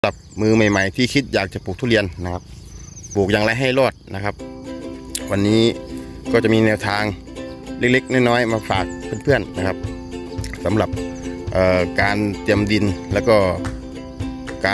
สำหรับมือใหม่ๆที่คิดอยากจะปลูกทุเรียนนะครับปลูกอย่างไรให้รอดนะครับวันนี้ก็จะมีแนวทางเล็กๆน้อยๆมาฝากเพื่อนๆนะครับสำหรับการเตรียมดินแล้วก็การ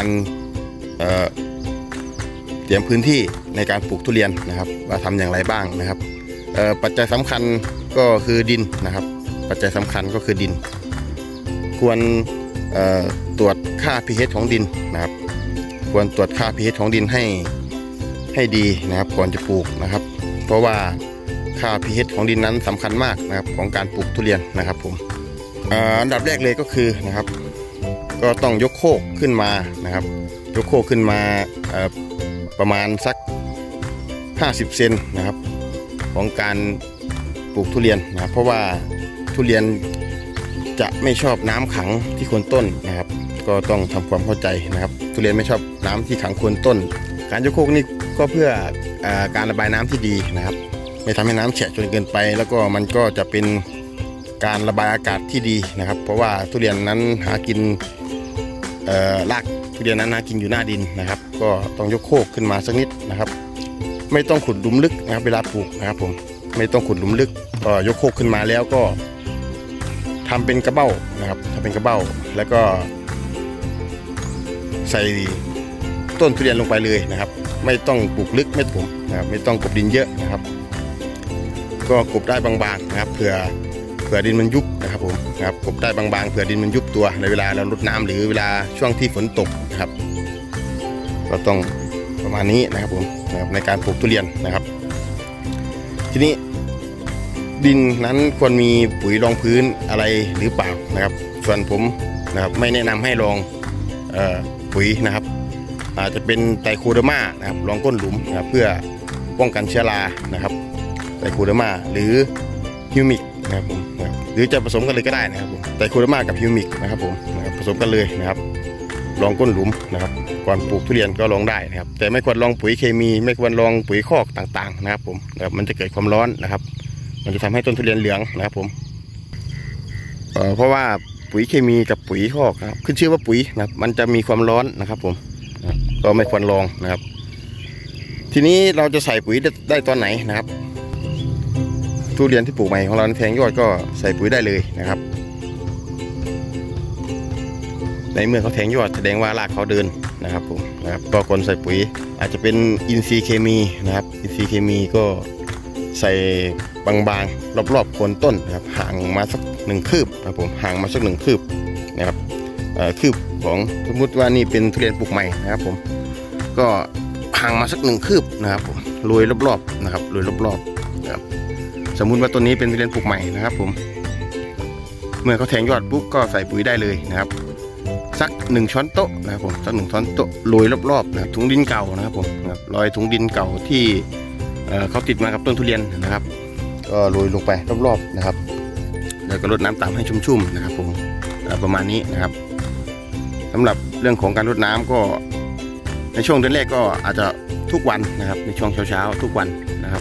เตรียมพื้นที่ในการปลูกทุเรียนนะครับว่าทำอย่างไรบ้างนะครับปัจจัยสำคัญก็คือดินนะครับปัจจัยสำคัญก็คือดินควรตรวจค่า pH ของดินนะครับควรตรวจค่า pH ของดินให้ดีนะครับก่อนจะปลูกนะครับเพราะว่าค่า pH ของดินนั้นสำคัญมากนะครับของการปลูกทุเรียนนะครับผมอันดับแรกเลยก็คือนะครับก็ต้องยกโคกขึ้นมานะครับยกโคกขึ้นมาประมาณสัก50 เซนนะครับของการปลูกทุเรียนนะครับเพราะว่าทุเรียนจะไม่ชอบน้ำขังที่โคนต้นนะครับก็ต้องทำความเข้าใจนะครับทุเรียนไม่ชอบน้ำที่ขังโคนต้นการยกโคกนี่ก็เพื่อการระบายน้ำที่ดีนะครับไม่ทำให้น้ำแฉะจนเกินไปแล้วก็มันก็จะเป็นการระบายอากาศที่ดีนะครับเพราะว่าทุเรียนนั้นหากินรากทุเรียนนั้นหากินอยู่หน้าดินนะครับก็ต้องยกโคกขึ้นมาสักนิดนะครับไม่ต้องขุดหลุมลึกนะครับเวลาปลูกนะครับผมไม่ต้องขุดหลุมลึกก็ยกโคกขึ้นมาแล้วก็ทำเป็นกระเบ้านะครับทำเป็นกระเบ้าแล้วก็ใส่ต้นทุเรียนลงไปเลยนะครับไม่ต้องปลูกลึกไม่ถมนะครับไม่ต้องกลบดินเยอะนะครับก็กลบได้บางๆนะครับเผื่อดินมันยุบนะครับผมนะครับกลบได้บางๆเผื่อดินมันยุบตัวในเวลาเรารดน้ำหรือเวลาช่วงที่ฝนตกนะครับก็ต้องประมาณนี้นะครับผมนะครับในการปลูกทุเรียนนะครับทีนี้ดินนั้นควรมีปุ๋ยรองพื้นอะไรหรือเปล่านะครับส่วนผมนะครับไม่แนะนำให้ลองปุ๋ยนะครับอาจจะเป็นไตรโคเดอร์มานะครับรองก้นหลุมนะครับเพื่อป้องกันเชื้อรานะครับไตรโคเดอร์มาหรือฮิวมิกนะครับผมหรือจะผสมกันเลยก็ได้นะครับผมไตรโคเดอร์มากับฮิวมิกนะครับผมนะครับผสมกันเลยนะครับรองก้นหลุมนะครับก่อนปลูกทุเรียนก็ลองได้นะครับแต่ไม่ควรลองปุ๋ยเคมีไม่ควรลองปุ๋ยคอกต่างๆนะครับผมนะครับมันจะเกิดความร้อนนะครับมันจะทำให้ต้นทุเรียนเหลืองนะครับผมเพราะว่าปุ๋ยเคมีกับปุ๋ยคอกนะครับขึ้นชื่อว่าปุ๋ยนะครับมันจะมีความร้อนนะครับผมก็ไม่ควรลองนะครับทีนี้เราจะใส่ปุ๋ยได้ตอนไหนนะครับทุเรียนที่ปลูกใหม่ของเราแทงยอดก็ใส่ปุ๋ยได้เลยนะครับในเมื่อเขาแทงยอดแสดงว่ารากเขาเดินนะครับผมนะครับก็ควรใส่ปุ๋ยอาจจะเป็นอินทรีย์เคมีนะครับอินทรีย์เคมีก็ใส่บางๆรอบๆโคนต้นนะครับห่างมาสัก1 คืบนะครับผมห่างมาสัก1 คืบนะครับคืบของสมมติว่านี่เป็นทุเรียนปลูกใหม่นะครับผมก็ห่างมาสัก1 คืบนะครับผมโรยรอบๆนะครับโรยรอบๆนะครับสมมุติว่าต้นนี้เป็นทุเรียนปลูกใหม่นะครับผมเมื่อเขาแทงยอดปุ๊บก็ใส่ปุ๋ยได้เลยนะครับสัก1 ช้อนโต๊ะนะครับผมสัก1 ช้อนโต๊ะโรยรอบๆนะครับถุงดินเก่านะครับผมนะครับโรยถุงดินเก่าที่เขาติดมากับต้นทุเรียนนะครับก็โรยลงไปรอบๆนะครับแล้วก็รดน้ำตามให้ชุ่มๆนะครับผมประมาณนี้นะครับสำหรับเรื่องของการรดน้ำก็ในช่วงเดือนแรกก็อาจจะทุกวันนะครับในช่วงเช้าๆทุกวันนะครับ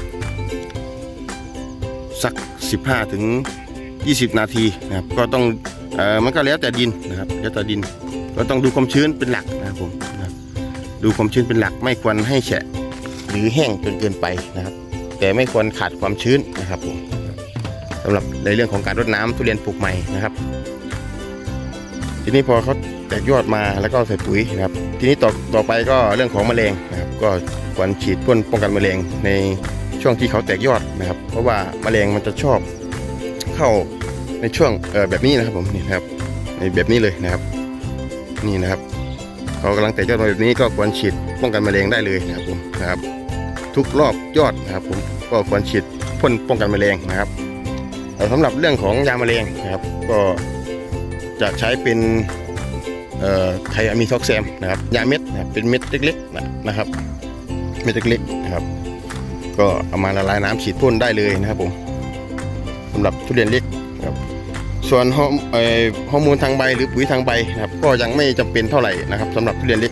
สัก15 ถึง 20 นาทีนะครับก็ต้องมันก็แล้วแต่ดินนะครับแล้วแต่ดินก็ต้องดูความชื้นเป็นหลักนะครับผมนะดูความชื้นเป็นหลักไม่ควรให้แฉะหรือแห้งจนเกินไปนะครับแต่ไม่ควรขาดความชื้นนะครับผมสำหรับในเรื่องของการรดน้ำทุเรียนปลูกใหม่นะครับทีนี้พอเขาแตกยอดมาแล้วก็ใส่ปุ๋ยนะครับทีนี้ต่อไปก็เรื่องของแมลงนะครับก็ควรฉีดพ่นป้องกันแมลงในช่วงที่เขาแตกยอดนะครับเพราะว่าแมลงมันจะชอบเข้าในช่วงแบบนี้นะครับผมนี่นะครับในแบบนี้เลยนะครับนี่นะครับเขากำลังแตกยอดมาแบบนี้ก็ควรฉีดป้องกันแมลงได้เลยนะครับผมนะครับทุกรอบยอดนะครับผมก็ควรฉีดพ่นป้องกันแมลงนะครับสำหรับเรื่องของยาแมลงนะครับก็จะใช้เป็นไทอะมิท็อกแซมนะครับยาเม็ดนะครับเป็นเม็ดเล็กๆนะครับเม็ดเล็กๆนะครับก็เอามาละลายน้ำฉีดพ่นได้เลยนะครับผมสำหรับทุเรียนเล็กนะครับส่วนฮอร์โมนทางใบหรือปุ๋ยทางใบนะครับก็ยังไม่จำเป็นเท่าไหร่นะครับสำหรับทุเรียนเล็ก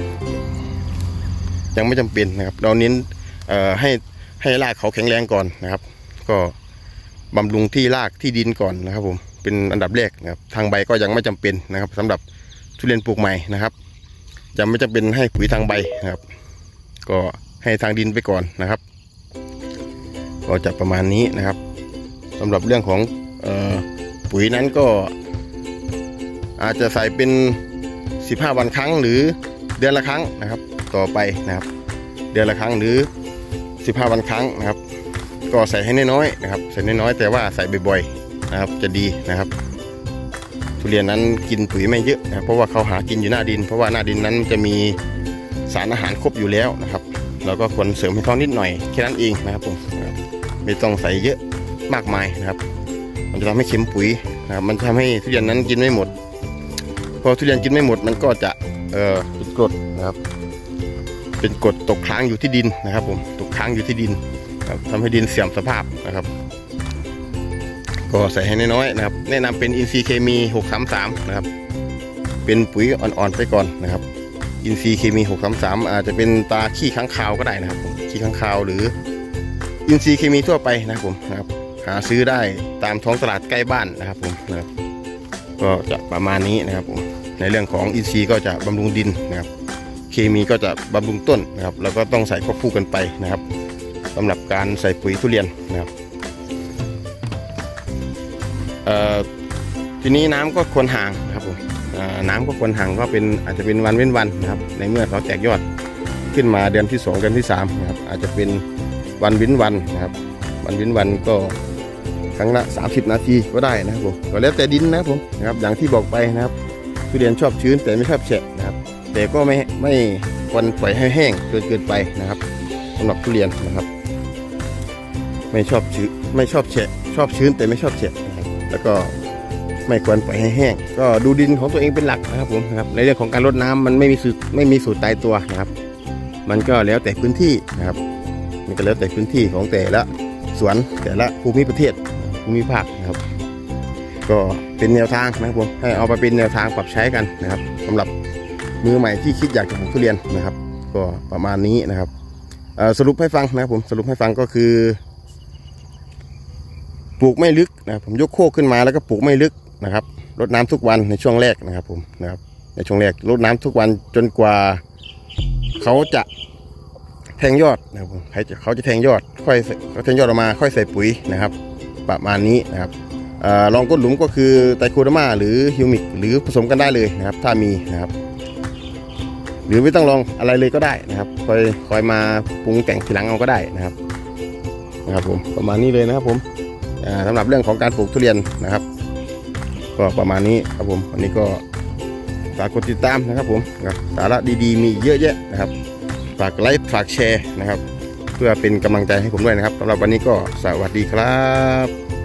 ยังไม่จำเป็นนะครับเราเน้นให้รากเขาแข็งแรงก่อนนะครับก็บำรุงที่รากที่ดินก่อนนะครับผมเป็นอันดับแรกนะครับทางใบก็ยังไม่จำเป็นนะครับสำหรับทุเรียนปลูกใหม่นะครับจะไม่จำเป็นให้ปุ๋ยทางใบนะครับก็ให้ทางดินไปก่อนนะครับก็จะประมาณนี้นะครับสำหรับเรื่องของปุ๋ยนั้นก็อาจจะใส่เป็น15 วันครั้งหรือเดือนละครั้งนะครับต่อไปนะครับเดือนละครั้งหรือ15 วันครั้งนะครับก็ใส่ให้น้อยๆนะครับใส่น้อยๆแต่ว่าใส่บ่อยๆนะครับจะดีนะครับทุเรียนนั้นกินปุ๋ยไม่เยอะนะเพราะว่าเขาหากินอยู่หน้าดินเพราะว่าหน้าดินนั้นจะมีสารอาหารครบอยู่แล้วนะครับเราก็ควรเสริมให้ท้องนิดหน่อยแค่นั้นเองนะครับผมไม่ต้องใส่เยอะมากมายนะครับมันจะทำให้เค็มปุ๋ยนะครับมันทำให้ทุเรียนนั้นกินไม่หมดพอทุเรียนกินไม่หมดมันก็จะเป็นกรดนะครับเป็นกรดตกค้างอยู่ที่ดินนะครับผมตกค้างอยู่ที่ดินทำให้ดินเสื่อมสภาพนะครับก็ใส่ให้น้อยๆนะครับแนะนำเป็นอินทรีย์เคมี633นะครับเป็นปุ๋ยอ่อนๆไปก่อนนะครับอินทรีย์เคมี633อาจจะเป็นตาขี้ค้างคาวก็ได้นะครับผมขี้ค้างคาวหรืออินทรีย์เคมีทั่วไปนะครับผมนะครับหาซื้อได้ตามท้องตลาดใกล้บ้านนะครับผมนะครับก็จะประมาณนี้นะครับผมในเรื่องของอินทรีย์ก็จะบำรุงดินนะครับเคมีก็จะบำรุงต้นนะครับแล้วก็ต้องใส่ควบคู่กันไปนะครับสำหรับการใส่ปุ๋ยทุเรียนนะครับทีนี้น้ำก็ควรห่างนะครับผมน้ำก็ควรห่างก็เป็นอาจจะเป็นวันเว้นวันนะครับในเมื่อเขาแตกยอดขึ้นมาเดือนที่2เดือนที่3นะครับอาจจะเป็นวันเว้นวันนะครับวันเว้นวันก็ครั้งละ30 นาทีก็ได้นะครับผมก็แล้วแต่ดินนะครับผมนะครับอย่างที่บอกไปนะครับทุเรียนชอบชื้นแต่ไม่ชอบแฉะนะครับแต่ก็ไม่ควรปล่อยให้แห้งเกินไปนะครับสำหรับทุเรียนนะครับไม่ชอบชื้นไม่ชอบแฉะชอบชื้นแต่ไม่ชอบแฉะนะครับแล้วก็ไม่ควรปล่อยให้แห้งก็ดูดินของตัวเองเป็นหลักนะครับผมนะครับในเรื่องของการรดน้ำมันไม่มีสูตรตายตัวนะครับมันก็แล้วแต่พื้นที่นะครับมันก็แล้วแต่พื้นที่ของแต่ละสวนแต่ละภูมิประเทศภูมิภาคนะครับก็เป็นแนวทางนะครับผมให้เอาไปเป็นแนวทางปรับใช้กันนะครับสำหรับมือใหม่ที่คิดอยากจะปลูกทุเรียนนะครับก็ประมาณนี้นะครับสรุปให้ฟังนะครับผมสรุปให้ฟังก็คือปลูกไม่ลึกนะผมยกโคกขึ้นมาแล้วก็ปลูกไม่ลึกนะครับรดน้ำทุกวันในช่วงแรกนะครับผมนะครับในช่วงแรกรดน้ำทุกวันจนกว่าเขาจะแทงยอดนะครับผมเขาจะแทงยอดค่อยเขาแทงยอดออกมาค่อยใส่ปุ๋ยนะครับประมาณนี้นะครับรองก้นหลุมก็คือไตรโคเดอร์มาหรือฮิวมิกหรือผสมกันได้เลยนะครับถ้ามีนะครับหรือไม่ต้องลองอะไรเลยก็ได้นะครับคอยมาปรุงแต่งทีหลังเอาก็ได้นะครับผมประมาณนี้เลยนะครับผมสำหรับเรื่องของการปลูกทุเรียนนะครับก็ประมาณนี้ครับผมวันนี้ก็ฝากกดติดตามนะครับผมสาระดีๆมีเยอะแยะนะครับฝากไลค์ฝากแชร์นะครับเพื่อเป็นกำลังใจให้ผมด้วยนะครับสำหรับวันนี้ก็สวัสดีครับ